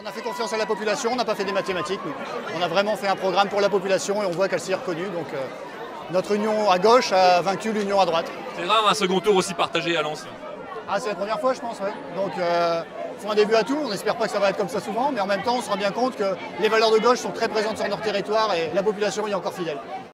On a fait confiance à la population, on n'a pas fait des mathématiques. Nous. On a vraiment fait un programme pour la population et on voit qu'elle s'y est reconnue. Donc notre union à gauche a vaincu l'union à droite. C'est rare un second tour aussi partagé à Lens. Ah, c'est la première fois, je pense, ouais. Donc faut un début à tout. On n'espère pas que ça va être comme ça souvent, mais en même temps, on se rend bien compte que les valeurs de gauche sont très présentes sur notre territoire et la population y est encore fidèle.